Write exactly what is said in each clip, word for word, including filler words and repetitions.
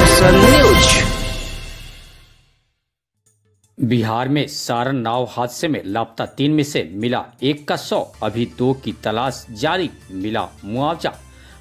दर्शन news. Bihar में सारण नाव हादसे में लापता तीन में से मिला एक का शव, अभी दो की तलाश जारी, मिला मुआवजा।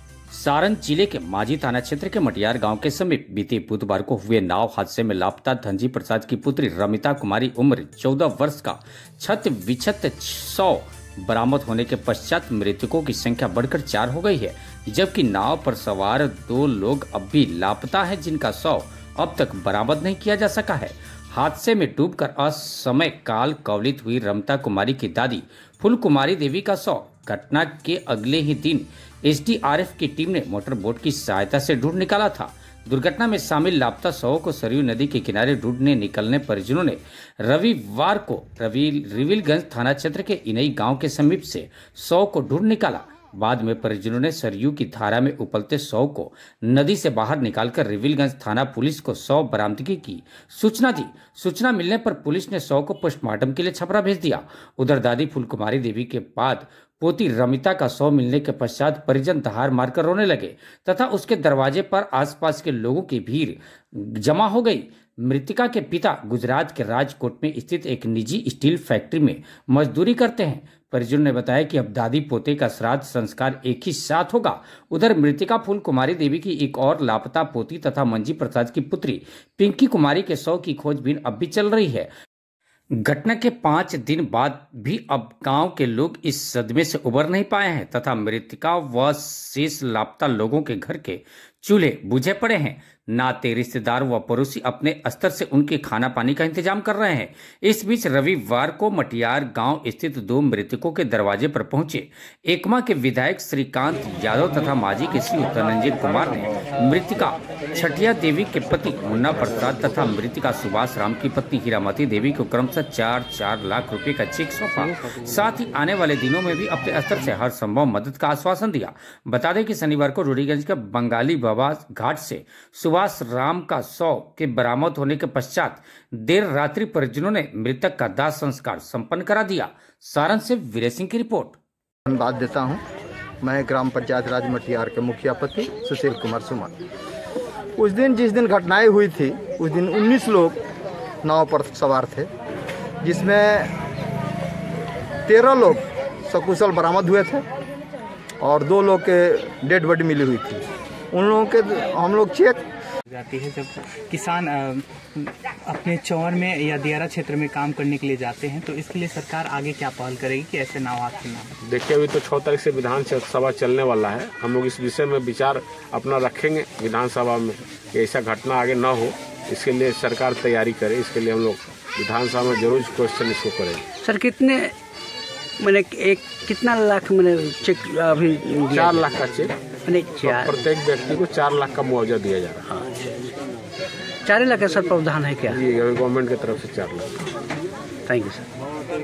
सारण जिले के माझी थाना क्षेत्र के मटियार गांव के समीप बीते बुधवार को हुए नाव हादसे में लापता धनजी प्रसाद की पुत्री रमिता कुमारी उम्र चौदह वर्ष का छत विक्षत शव बरामद होने के पश्चात मृतकों की संख्या बढ़कर चार हो गई है, जबकि नाव पर सवार दो लोग अब भी लापता हैं, जिनका शव अब तक बरामद नहीं किया जा सका है। हादसे में डूबकर असमय काल कवलित हुई रमिता कुमारी की दादी फूल कुमारी देवी का शव घटना के अगले ही दिन एस डी आर एफ की टीम ने मोटर बोट की सहायता से ढूंढ निकाला था। दुर्घटना में शामिल लापता शवों को सरयू नदी के किनारे ढूंढने निकलने परिजनों ने रविवार को रिविलगंज थाना क्षेत्र के इनई गांव के समीप से शव को ढूंढ निकाला। बाद में परिजनों ने सरयू की धारा में उबलते शव को नदी से बाहर निकालकर रिविलगंज थाना पुलिस को शव बरामदगी की सूचना दी। सूचना मिलने पर पुलिस ने शव को पोस्टमार्टम के लिए छपरा भेज दिया। उधर दादी फूल कुमारी देवी के बाद पोती रमिता का शव मिलने के पश्चात परिजन दहाड़ मारकर रोने लगे तथा उसके दरवाजे पर आसपास के लोगों की भीड़ जमा हो गई। मृतिका के पिता गुजरात के राजकोट में स्थित एक निजी स्टील फैक्ट्री में मजदूरी करते हैं। परिजनों ने बताया कि अब दादी पोते का श्राद्ध संस्कार एक ही साथ होगा। उधर मृतिका फूल कुमारी देवी की एक और लापता पोती तथा मंजी प्रसाद की पुत्री पिंकी कुमारी के शव की खोजबीन अब भी चल रही है। घटना के पांच दिन बाद भी अब गांव के लोग इस सदमे से उबर नहीं पाए हैं तथा मृतिका व शेष लापता लोगों के घर के चूल्हे बुझे पड़े हैं। नाते रिश्तेदार व पड़ोसी अपने स्तर से उनके खाना पानी का इंतजाम कर रहे हैं। इस बीच रविवार को मटियार गांव स्थित दो मृतकों के दरवाजे पर पहुंचे एकमा के विधायक श्रीकांत यादव तथा माजी के श्री धनंजय कुमार ने मृतिका छठिया देवी के पति मुन्ना प्रसाद तथा मृतिका सुभाष राम की पत्नी हीरामती देवी को क्रमशः चार चार लाख रुपए का चेक सौंपा। साथ ही आने वाले दिनों में भी अपने स्तर से हर संभव मदद का आश्वासन दिया। बता दें कि शनिवार को रूढ़ीगंज के बंगाली बाबा घाट से सुभाष राम का शव के बरामद होने के पश्चात देर रात्रि परिजनों ने मृतक का दाह संस्कार संपन्न करा दिया। सारण से वीरेश सिंह की रिपोर्ट। धन्यवाद देता हूं। मैं ग्राम पंचायत राज मटियार के मुखिया पति सुशील कुमार सुमन। उस दिन जिस दिन घटनाएं हुई थी उस दिन उन्नीस लोग नाव पर सवार थे, जिसमें तेरह लोग सकुशल बरामद हुए थे और दो लोग के डेड बॉडी मिली हुई थी। उन लोगों के हम लोग चेक जाती है जब किसान अपने चौर में या दियारा क्षेत्र में काम करने के लिए जाते हैं, तो इसके लिए सरकार आगे क्या पहल करेगी कि ऐसे नाव हादसे ना हो? देखिए, अभी तो छह तारीख से विधानसभा चलने वाला है। हम लोग इस विषय में विचार अपना रखेंगे विधानसभा में कि ऐसा घटना आगे न हो। इसके लिए सरकार तैयारी करे। इसके लिए हम लोग विधानसभा में जरूर क्वेश्चन इसको करेंगे। सर, कितने मैंने एक कितना लाख मैंने चेक अभी चार लाख का चेक मैंने चार प्रत्येक व्यक्ति को चार लाख का मुआवजा दिया जा रहा है। हाँ, चार लाख का सर प्रावधान है क्या? जी, गवर्नमेंट की तरफ से चार lakh. Thank you sir.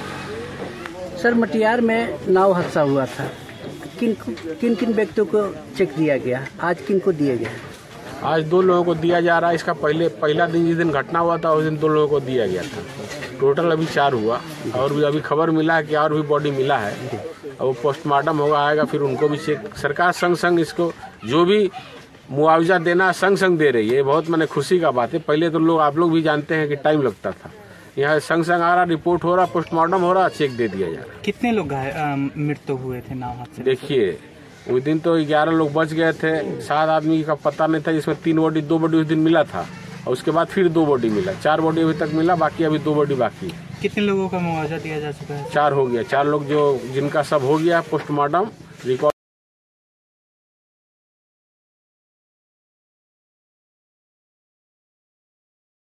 Sir, Matiyar में नाव हादसा हुआ था, किन किन किन व्यक्तियों को चेक दिया गया? आज किन को दिया गया? आज दो लोगों को दिया जा रहा है। इसका पहले पहला दिन जिस दिन घटना हुआ था उस दिन दो लोगों को दिया गया था। टोटल अभी चार हुआ और भी अभी खबर मिला है कि और भी बॉडी मिला है। अब वो पोस्टमार्टम होगा, आएगा, फिर उनको भी चेक। सरकार संग संग इसको जो भी मुआवजा देना संग संग दे रही है। बहुत मैंने खुशी का बात है। पहले तो लोग आप लोग भी जानते हैं कि टाइम लगता था। यहाँ संग संग आ रहा, रिपोर्ट हो रहा, पोस्टमार्टम हो रहा, चेक दे दिया जा रहा। कितने लोग मृत्यु हुए थे नाव हादसे? देखिए, उस दिन तो ग्यारह लोग बच गए थे। सात आदमी का पता नहीं था, जिसमें तीन बॉडी दो बॉडी उस दिन मिला था और उसके बाद फिर दो बॉडी मिला। चार बॉडी अभी तक मिला, बाकी अभी दो बॉडी बाकी है। कितने लोगों का मुआवजा दिया जा चुका है? चार हो गया। चार लोग जो जिनका सब हो गया पोस्टमार्टम रिकॉर्ड